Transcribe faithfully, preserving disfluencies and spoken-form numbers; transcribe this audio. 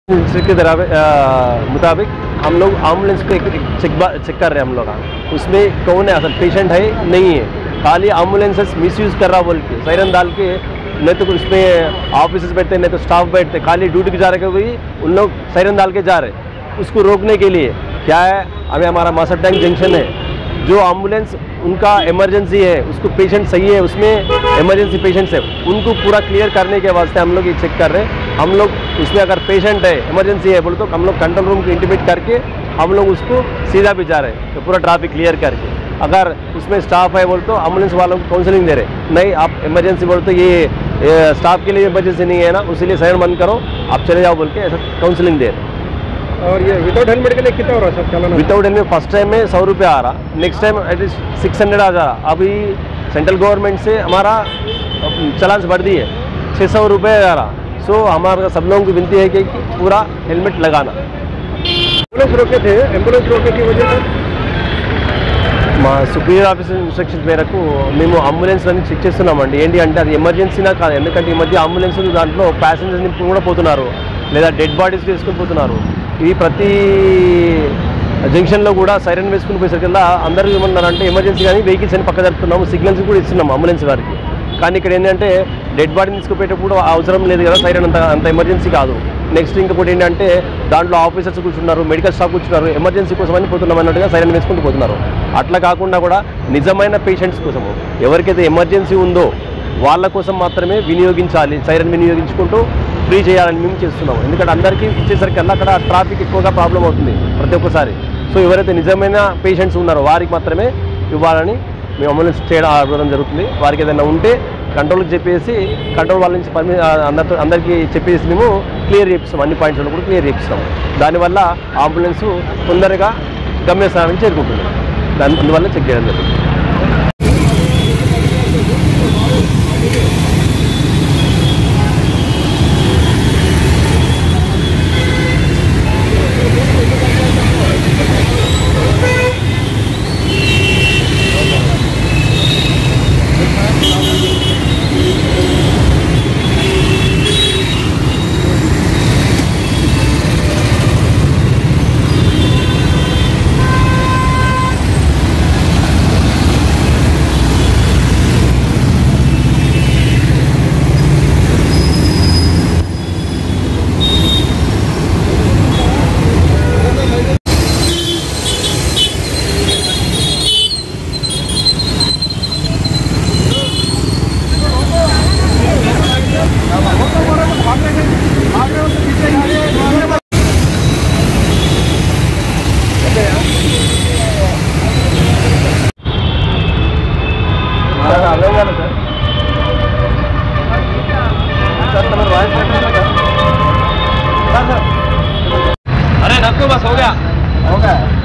के मुताबिक हम लोग एम्बुलेंस को एक चेक चेक कर रहे हैं हम लोग। उसमें कौन है असल पेशेंट है नहीं है, खाली एम्बुलेंसेस मिसयूज़ कर रहा बोल के सायरन डाल के, नहीं तो उसमें ऑफिसर्स बैठते नहीं तो स्टाफ बैठते, खाली ड्यूटी के जा रहे हुए उन लोग सायरन डाल के जा रहे। उसको रोकने के लिए क्या है, अभी हमारा मासर टैंक जंक्शन है, जो एम्बुलेंस उनका इमरजेंसी है, उसको पेशेंट सही है, उसमें इमरजेंसी पेशेंट्स है, उनको पूरा क्लियर करने के वास्ते हम लोग ये चेक कर रहे हैं। हम लोग उसमें अगर पेशेंट है इमरजेंसी है बोले तो हम लोग कंट्रोल रूम को इंटीमेट करके हम लोग उसको सीधा भी जा रहे हैं, तो पूरा ट्रैफिक क्लियर करके। अगर उसमें स्टाफ है बोले तो एम्बुलेंस वालों को काउंसलिंग दे रहे, नहीं आप इमरजेंसी बोले तो ये, ये स्टाफ के लिए इमरजेंसी नहीं है ना, उसीलिए सायरन बंद करो आप चले जाओ बोल के ऐसा काउंसलिंग दे रहे। और ये विदाउट हेलमेट के लिए कितना हो रहा है सर चलाना? विदाउट हेलमेट फर्स्ट टाइम में सौ रुपये आ रहा, next time at least six hundred आ जा रहा। अभी सेंट्रल गवर्नमेंट से हमारा चलान बढ़ दी है, छः सौ रुपये आ रहा। सो so, हमारा सब लोगों की विनती है कि पूरा हेलमेट लगाना। एम्बुलेंस रोके थे, एम्बुलेंस रोके की वजह से మా సుపీరియర్ ఆఫీసర్ ఇన్స్ట్రక్షన్స్ మేరకు మేము అంబులెన్స్ అన్ని చెక్ చేస్తున్నామండి. ఏంటి అంటే అది ఎమర్జెన్సీనా కాదు, ఎందుకంటే ఈ మధ్య అంబులెన్స్ దాంట్లో ప్యాసింజర్స్ని కూడా పోతున్నారు, లేదా డెడ్ బాడీస్ వేసుకొని పోతున్నారు. ఇవి ప్రతి జంక్షన్లో కూడా సైరన్ వేసుకుని పోయేసరికల్లా అందరూ ఏమన్నారంటే ఎమర్జెన్సీ కానీ వెహికల్స్ అని పక్క జరుపుతున్నాము, సిగ్నల్స్ కూడా ఇస్తున్నాము అంబులెన్స్ వారికి. కానీ ఇక్కడ ఏంటంటే డెడ్ బాడీని తీసుకుపోయేటప్పుడు అవసరం లేదు కదా, సైరన్ అంత అంత ఎమర్జెన్సీ కాదు. నెక్స్ట్ ఇంకొకటి ఏంటంటే దాంట్లో ఆఫీసర్స్ కూర్చున్నారు, మెడికల్ స్టాఫ్ కూర్చున్నారు, ఎమర్జెన్సీ కోసం అని పోతున్నాం అన్నట్టుగా సైరన్ వేసుకుంటూ పోతున్నారు. అట్లా కాకుండా కూడా నిజమైన పేషెంట్స్ కోసము ఎవరికైతే ఎమర్జెన్సీ ఉందో వాళ్ళ కోసం మాత్రమే వినియోగించాలి, సైరన్ వినియోగించుకుంటూ ఫ్రీ చేయాలని మేము చేస్తున్నాము. ఎందుకంటే అందరికీ ఇచ్చేసరికల్లా అక్కడ ట్రాఫిక్ ఎక్కువగా ప్రాబ్లం అవుతుంది ప్రతి ఒక్కసారి. సో ఎవరైతే నిజమైన పేషెంట్స్ ఉన్నారో వారికి మాత్రమే ఇవ్వాలని మేము అంబులెన్స్ చేయడం ఇవ్వడం జరుగుతుంది. వారికి ఏదైనా ఉంటే కంట్రోల్కి చెప్పేసి కంట్రోల్ వాళ్ళ నుంచి పర్మి అందరితో అందరికీ చెప్పేసి మేము క్లియర్ చేపిస్తాం, అన్ని పాయింట్స్లో కూడా క్లియర్ చేపిస్తాం. దానివల్ల అంబులెన్స్ తొందరగా గమ్యస్థానానికి చేరుకుంటుంది. దాని అందువల్ల చెక్ చేయడం జరుగుతుంది. अरे नक्को बस हो गया हो गया